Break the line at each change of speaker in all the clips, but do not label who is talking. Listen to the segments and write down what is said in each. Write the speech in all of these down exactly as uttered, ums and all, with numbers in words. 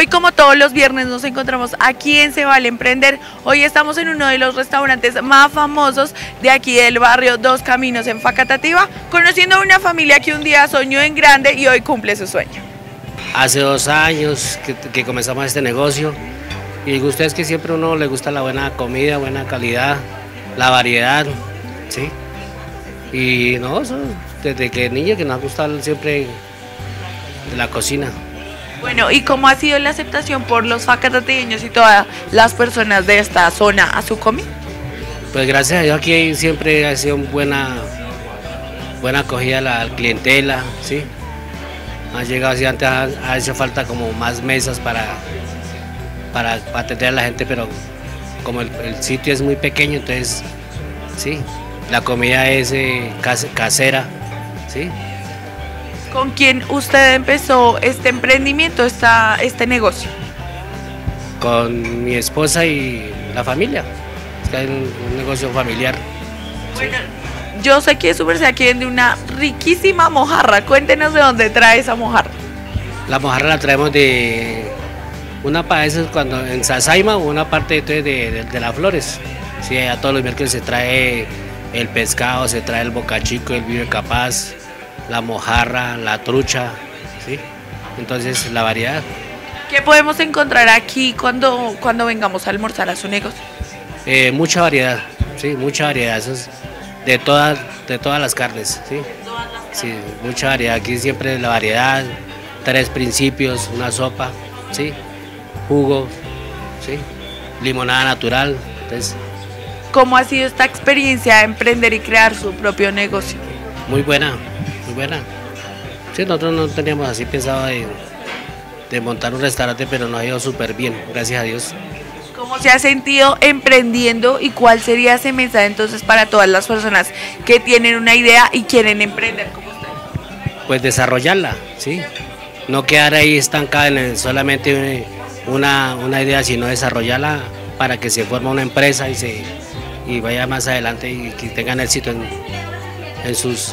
Hoy, como todos los viernes, nos encontramos aquí en Se Vale Emprender. Hoy estamos en uno de los restaurantes más famosos de aquí del barrio Dos Caminos en Facatativá, conociendo a una familia que un día soñó en grande y hoy cumple su sueño.
Hace dos años que, que comenzamos este negocio y el gusto es que siempre a uno le gusta la buena comida, buena calidad, la variedad, ¿sí? Y no, eso, desde que niño que nos ha gustado siempre la cocina.
Bueno, ¿y cómo ha sido la aceptación por los facatateños y todas las personas de esta zona a su comida?
Pues gracias a Dios aquí siempre ha sido buena, buena acogida la clientela, ¿sí? Ha llegado, así antes ha, ha hecho falta como más mesas para, para, para atender a la gente, pero como el, el sitio es muy pequeño, entonces, sí, la comida es eh, casera, ¿sí?
¿Con quién usted empezó este emprendimiento, esta, este negocio?
Con mi esposa y la familia. Está en un negocio familiar.
Bueno, sí. Yo sé que su merced aquí vende una riquísima mojarra. Cuéntenos de dónde trae esa mojarra.
La mojarra la traemos de una parte cuando en Sasaima o una parte de, de, de, de las flores. Sí, a todos los miércoles se trae el pescado, se trae el bocachico, el vive capaz, la mojarra, la trucha, ¿sí? Entonces la variedad.
¿Qué podemos encontrar aquí cuando, cuando vengamos a almorzar a su negocio?
Eh, mucha variedad, sí, mucha variedad, eso es de todas, de todas las carnes, ¿sí?
Todas las carnes.
Sí, mucha variedad, aquí siempre la variedad, tres principios, una sopa, ¿sí? Jugo, ¿sí? Limonada natural, entonces.
¿Cómo ha sido esta experiencia de emprender y crear su propio negocio?
Muy buena. Muy buena. Sí, nosotros no teníamos así pensado de, de montar un restaurante, pero nos ha ido súper bien, gracias a Dios.
¿Cómo se ha sentido emprendiendo y cuál sería ese mensaje entonces para todas las personas que tienen una idea y quieren emprender como usted?
Pues desarrollarla, ¿sí? No quedar ahí estancada en solamente una, una idea, sino desarrollarla para que se forme una empresa y, se, y vaya más adelante y que tengan éxito en, en sus...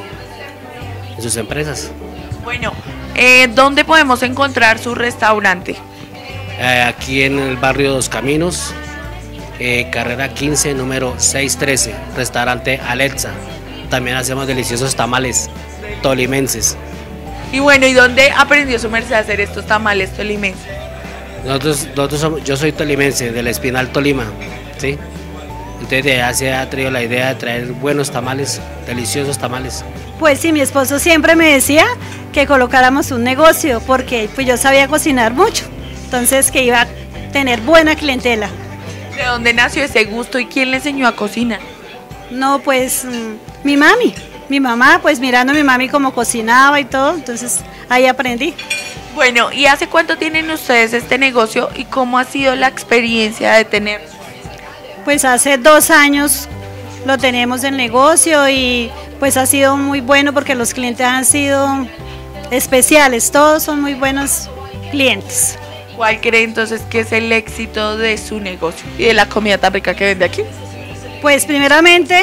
en sus empresas.
Bueno, eh, ¿dónde podemos encontrar su restaurante?
Eh, aquí en el barrio Dos Caminos, eh, carrera quince, número seiscientos trece, restaurante Alexa. También hacemos deliciosos tamales tolimenses.
Y bueno, ¿y dónde aprendió su merced a hacer estos tamales tolimenses?
Nosotros, nosotros somos, yo soy tolimense, del Espinal Tolima, ¿sí? Entonces de allá se ha traído la idea de traer buenos tamales, deliciosos tamales.
Pues sí, mi esposo siempre me decía que colocáramos un negocio porque pues yo sabía cocinar mucho, entonces que iba a tener buena clientela.
¿De dónde nació ese gusto y quién le enseñó a cocinar?
No, pues mmm, mi mami, mi mamá, pues mirando a mi mami cómo cocinaba y todo, entonces ahí aprendí.
Bueno, ¿y hace cuánto tienen ustedes este negocio y cómo ha sido la experiencia de tener?
Pues hace dos años lo tenemos en negocio y pues ha sido muy bueno porque los clientes han sido especiales, todos son muy buenos clientes.
¿Cuál cree entonces que es el éxito de su negocio y de la comida tan rica que vende aquí?
Pues primeramente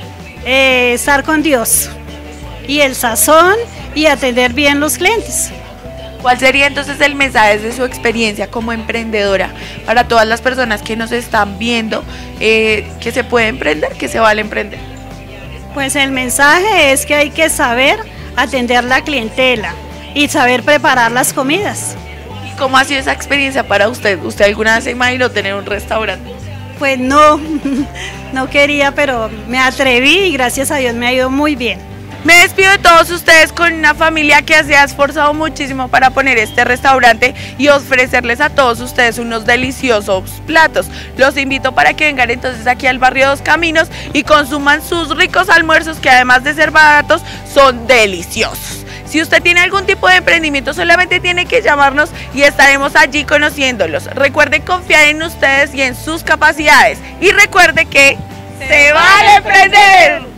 eh, estar con Dios y el sazón y atender bien los clientes.
¿Cuál sería entonces el mensaje de su experiencia como emprendedora para todas las personas que nos están viendo, eh, que se puede emprender, que se vale emprender?
Pues el mensaje es que hay que saber atender la clientela y saber preparar las comidas.
¿Y cómo ha sido esa experiencia para usted? ¿Usted alguna vez se imaginó tener un restaurante?
Pues no, no quería, pero me atreví y gracias a Dios me ha ido muy bien.
Me despido de todos ustedes con una familia que se ha esforzado muchísimo para poner este restaurante y ofrecerles a todos ustedes unos deliciosos platos. Los invito para que vengan entonces aquí al barrio Dos Caminos y consuman sus ricos almuerzos que además de ser baratos son deliciosos. Si usted tiene algún tipo de emprendimiento solamente tiene que llamarnos y estaremos allí conociéndolos. Recuerde confiar en ustedes y en sus capacidades y recuerde que se vale emprender.